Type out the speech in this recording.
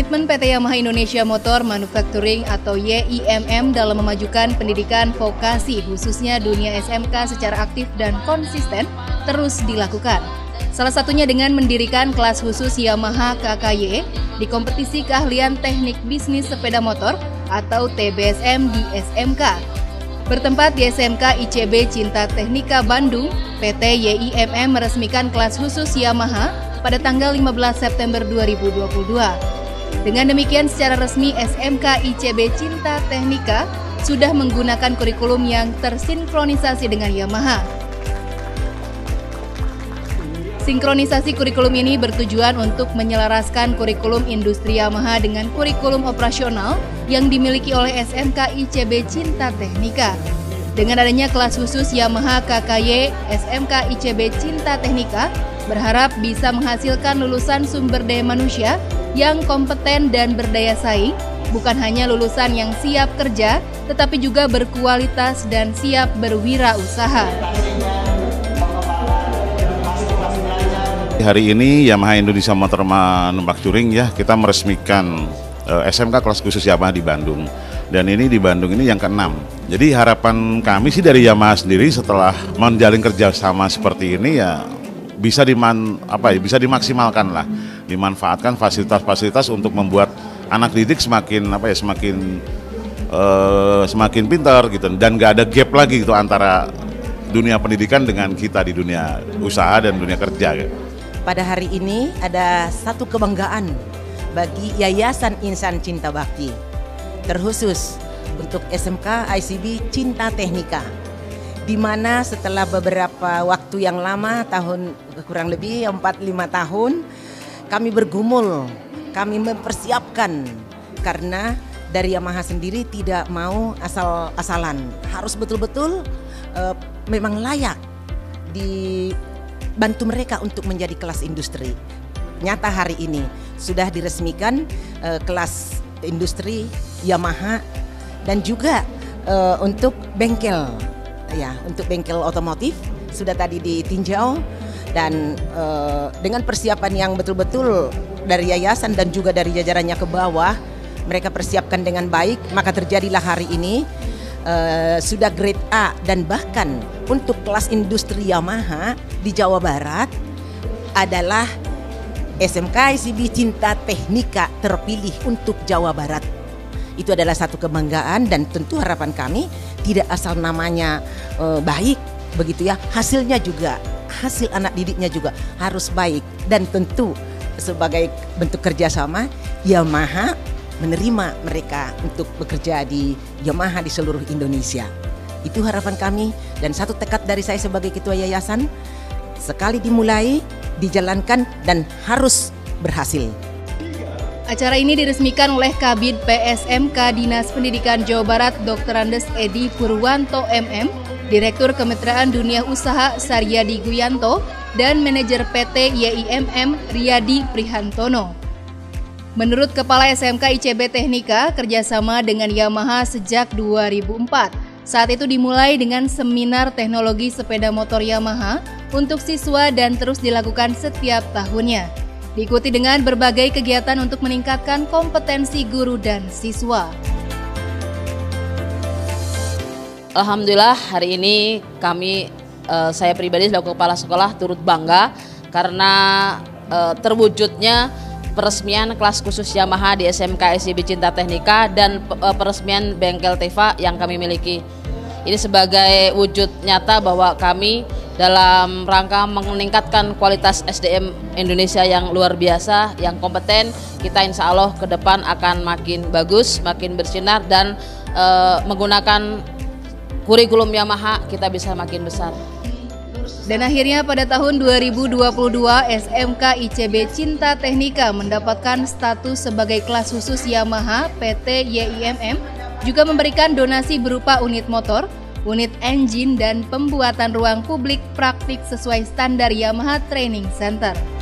Komitmen PT Yamaha Indonesia Motor Manufacturing atau YIMM dalam memajukan pendidikan vokasi khususnya dunia SMK secara aktif dan konsisten terus dilakukan. Salah satunya dengan mendirikan kelas khusus Yamaha KKY di kompetisi keahlian teknik bisnis sepeda motor atau TBSM di SMK. Bertempat di SMK ICB Cinta Technika Bandung, PT YIMM meresmikan kelas khusus Yamaha pada tanggal 15 September 2022. Dengan demikian, secara resmi SMK ICB Cinta Technika sudah menggunakan kurikulum yang tersinkronisasi dengan Yamaha. Sinkronisasi kurikulum ini bertujuan untuk menyelaraskan kurikulum industri Yamaha dengan kurikulum operasional yang dimiliki oleh SMK ICB Cinta Technika. Dengan adanya kelas khusus Yamaha KKY, SMK ICB Cinta Technika berharap bisa menghasilkan lulusan sumber daya manusia yang kompeten dan berdaya saing, bukan hanya lulusan yang siap kerja, tetapi juga berkualitas dan siap berwirausaha. Hari ini Yamaha Indonesia Motor Manufacturing kita meresmikan SMK kelas khusus Yamaha di Bandung. Dan ini di Bandung ini yang ke-6. Jadi harapan kami sih dari Yamaha sendiri setelah menjalin kerjasama seperti ini bisa dimaksimalkan lah, dimanfaatkan fasilitas-fasilitas untuk membuat anak didik semakin pintar gitu, dan nggak ada gap lagi gitu antara dunia pendidikan dengan kita di dunia usaha dan dunia kerja gitu. Pada hari ini ada satu kebanggaan bagi Yayasan Insan Cinta Bakti, terkhusus untuk SMK ICB Cinta Technika, di mana setelah beberapa waktu yang lama, kurang lebih 4-5 tahun, kami bergumul, kami mempersiapkan, karena dari Yamaha sendiri tidak mau asal-asalan, harus betul-betul memang layak dibantu mereka untuk menjadi kelas industri. Nyata hari ini sudah diresmikan kelas industri Yamaha, dan juga untuk bengkel. Untuk bengkel otomotif sudah tadi ditinjau, dan dengan persiapan yang betul-betul dari yayasan dan juga dari jajarannya ke bawah, mereka persiapkan dengan baik, maka terjadilah hari ini sudah grade A, dan bahkan untuk kelas industri Yamaha di Jawa Barat adalah SMK ICB Cinta Technika terpilih untuk Jawa Barat. Itu adalah satu kebanggaan, dan tentu harapan kami tidak asal namanya baik begitu ya, hasilnya juga, hasil anak didiknya juga harus baik, dan tentu sebagai bentuk kerjasama Yamaha menerima mereka untuk bekerja di Yamaha di seluruh Indonesia. Itu harapan kami, dan satu tekad dari saya sebagai ketua yayasan, sekali dimulai, dijalankan, dan harus berhasil. Acara ini diresmikan oleh Kabid PSMK Dinas Pendidikan Jawa Barat Dr. Andes Edi Purwanto MM, Direktur Kemitraan Dunia Usaha Saryadi Guyanto, dan Manajer PT YIMM Riyadi Prihantono. Menurut Kepala SMK ICB Technika, kerjasama dengan Yamaha sejak 2004. Saat itu dimulai dengan seminar teknologi sepeda motor Yamaha untuk siswa dan terus dilakukan setiap tahunnya. Diikuti dengan berbagai kegiatan untuk meningkatkan kompetensi guru dan siswa. Alhamdulillah hari ini saya pribadi selaku kepala sekolah turut bangga karena terwujudnya peresmian kelas khusus Yamaha di SMK ICB Cinta Technika dan peresmian bengkel Teva yang kami miliki. Ini sebagai wujud nyata bahwa kami dalam rangka meningkatkan kualitas SDM Indonesia yang luar biasa, yang kompeten, kita insya Allah ke depan akan makin bagus, makin bersinar, dan menggunakan kurikulum Yamaha kita bisa makin besar. Dan akhirnya pada tahun 2022 SMK ICB Cinta Technika mendapatkan status sebagai kelas khusus Yamaha PT YIMM, juga memberikan donasi berupa unit motor, unit engine, dan pembuatan ruang publik praktik sesuai standar Yamaha Training Center.